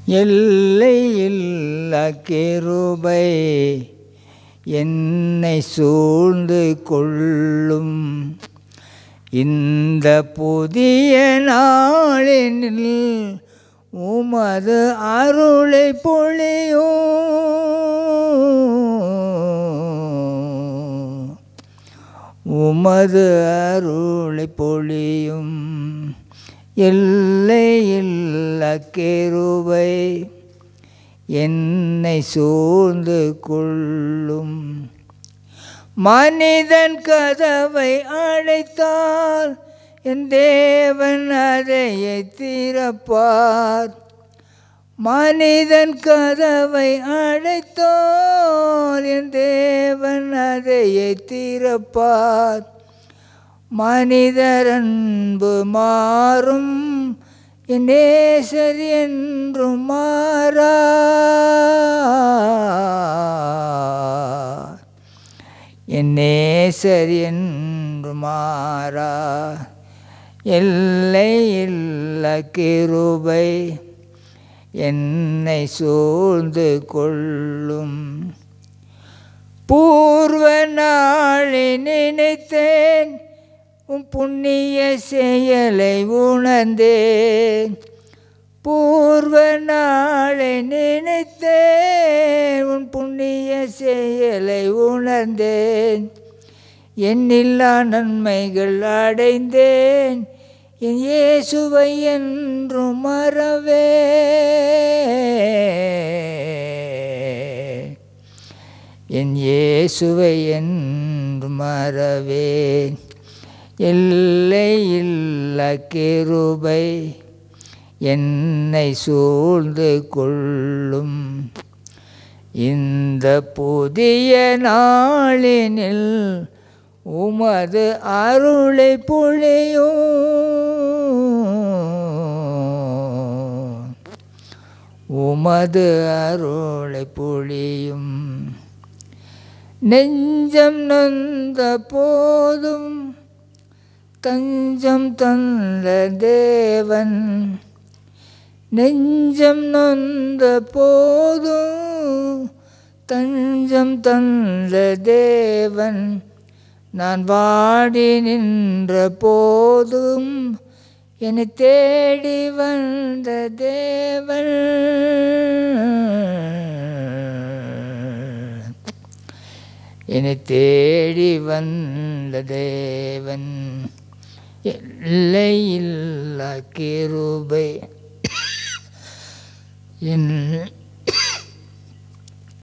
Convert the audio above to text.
எல்லையில்லா கிருபை என்னை சூழ்ந்து கொள்ளும். இந்த புதிய நாளினில் உமது அருளை பொழியும். உமது அருளை பொழியும். எல்லையில்லா கிருபை என்னை சூழ்ந்து கொள்ளும். மனிதன் கதவை அடைத்தால் என் தேவன் அதையை திறப்பார். மனிதன் கதவை அடைத்தால் என் தேவன் அதையை திறப்பார். மனிதர் அன்பு மாறும் என் நேசர் என்றும் மாறார். என் நேசர் என்றும் மாறார். எல்லையில்லா கிருபை என்னை சூழ்ந்து கொள்ளும். பூர்வ நாளை நினைத்தேன் உம் புண்ணிய செயலை உணர்ந்தேன். பூர்வ நாளை நினைத்தேன் உன் புண்ணிய செயலை உணர்ந்தேன். எண்ணில்லா நன்மைகள் அடைந்தேன். என் இயேசுவை என்றும் மறவேன். என் இயேசுவை என்றும் மறவேன். எல்லையில்லா கிருபை என்னை சூழ்ந்து கொள்ளும். இந்த புதிய நாளினில் உமது அருளை பொழியும். உமது அருளை பொழியும். நெஞ்சம் நொந்த போதும் தஞ்சம் தந்த தேவன். நெஞ்சம் நொந்த போதும் தஞ்சம் தந்த தேவன். நான் வாடி நின்ற போதும் என்னை தேடி வந்த தேவன். என்னை தேடி வந்த தேவன். எல்லையில்லா கிருபை